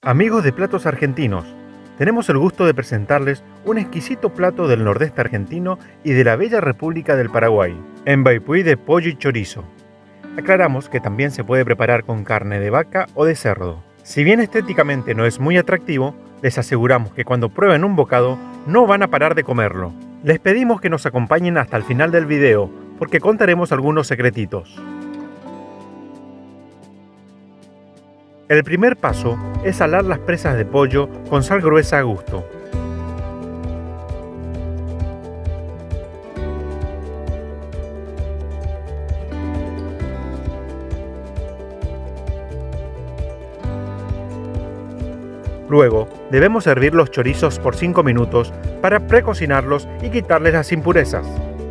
Amigos de Platos Argentinos, tenemos el gusto de presentarles un exquisito plato del nordeste argentino y de la bella República del Paraguay, embaipui de pollo y chorizo. Aclaramos que también se puede preparar con carne de vaca o de cerdo. Si bien estéticamente no es muy atractivo, les aseguramos que cuando prueben un bocado no van a parar de comerlo. Les pedimos que nos acompañen hasta el final del video, porque contaremos algunos secretitos. El primer paso es salar las presas de pollo con sal gruesa a gusto. Luego, debemos hervir los chorizos por 5 minutos para precocinarlos y quitarles las impurezas.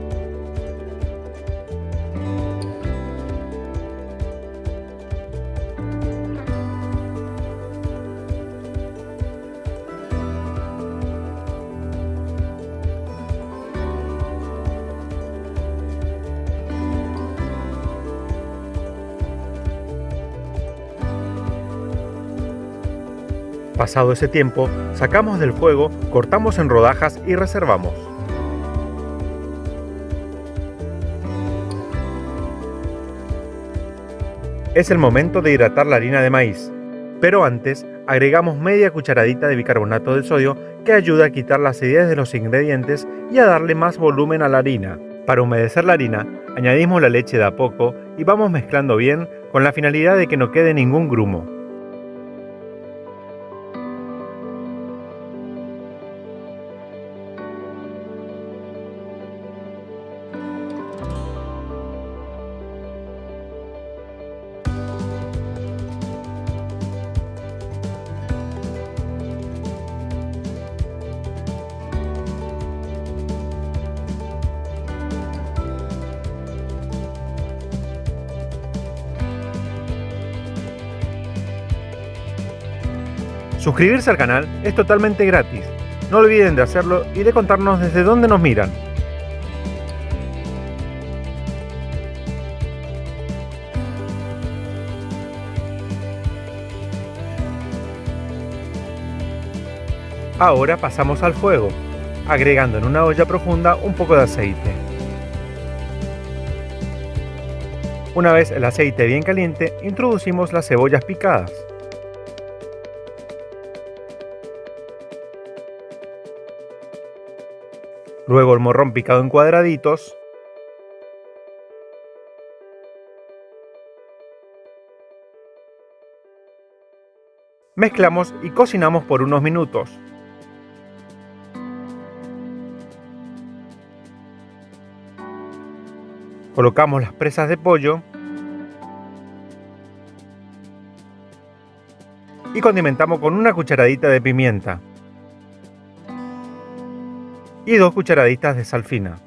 Pasado ese tiempo, sacamos del fuego, cortamos en rodajas y reservamos. Es el momento de hidratar la harina de maíz, pero antes agregamos media cucharadita de bicarbonato de sodio que ayuda a quitar la acidez de los ingredientes y a darle más volumen a la harina. Para humedecer la harina, añadimos la leche de a poco y vamos mezclando bien con la finalidad de que no quede ningún grumo. Suscribirse al canal es totalmente gratis. No olviden de hacerlo y de contarnos desde dónde nos miran. Ahora pasamos al fuego, agregando en una olla profunda un poco de aceite. Una vez el aceite bien caliente, introducimos las cebollas picadas. Luego el morrón picado en cuadraditos. Mezclamos y cocinamos por unos minutos. Colocamos las presas de pollo y condimentamos con una cucharadita de pimienta y 2 cucharaditas de sal fina.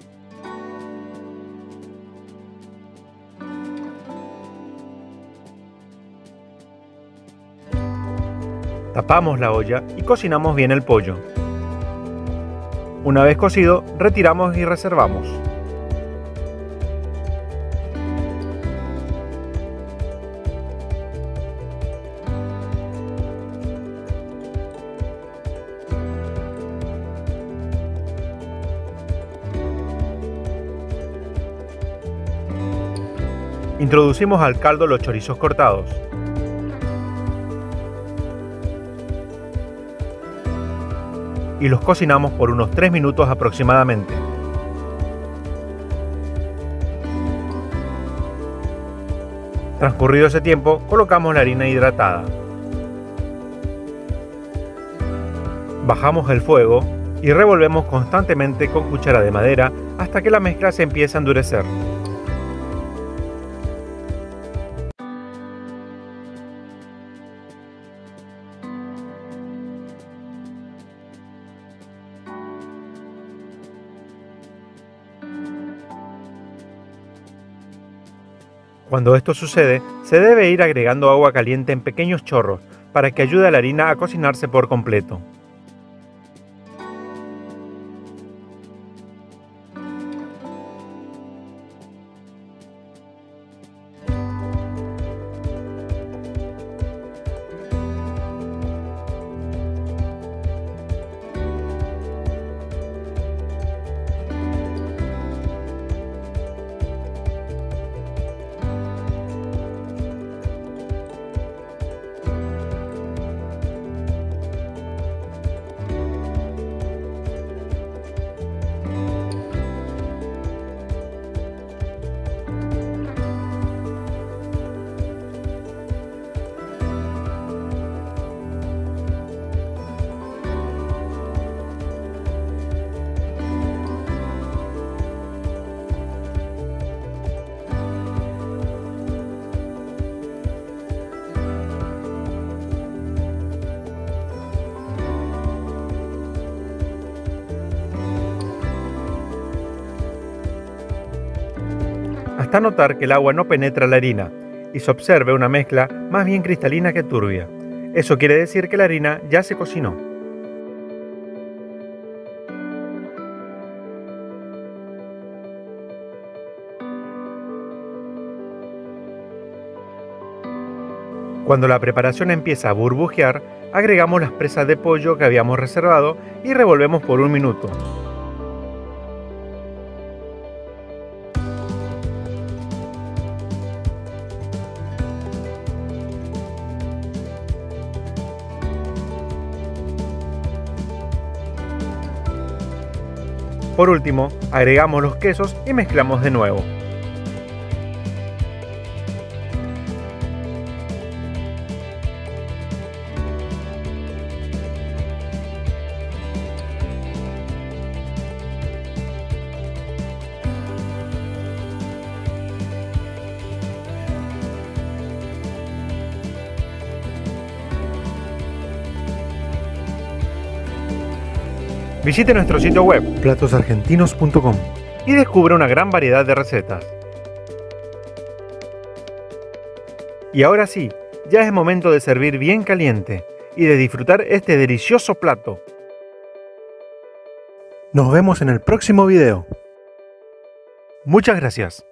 Tapamos la olla y cocinamos bien el pollo. Una vez cocido, retiramos y reservamos. Introducimos al caldo los chorizos cortados. Y los cocinamos por unos 3 minutos aproximadamente. Transcurrido ese tiempo, colocamos la harina hidratada. Bajamos el fuego y revolvemos constantemente con cuchara de madera hasta que la mezcla se empiece a endurecer. Cuando esto sucede, se debe ir agregando agua caliente en pequeños chorros para que ayude a la harina a cocinarse por completo. hasta notar que el agua no penetra la harina y se observe una mezcla más bien cristalina que turbia. Eso quiere decir que la harina ya se cocinó. Cuando la preparación empieza a burbujear, agregamos las presas de pollo que habíamos reservado y revolvemos por 1 minuto. Por último, agregamos los quesos y mezclamos de nuevo. Visite nuestro sitio web platosargentinos.com y descubre una gran variedad de recetas. Y ahora sí, ya es momento de servir bien caliente y de disfrutar este delicioso plato. Nos vemos en el próximo video. Muchas gracias.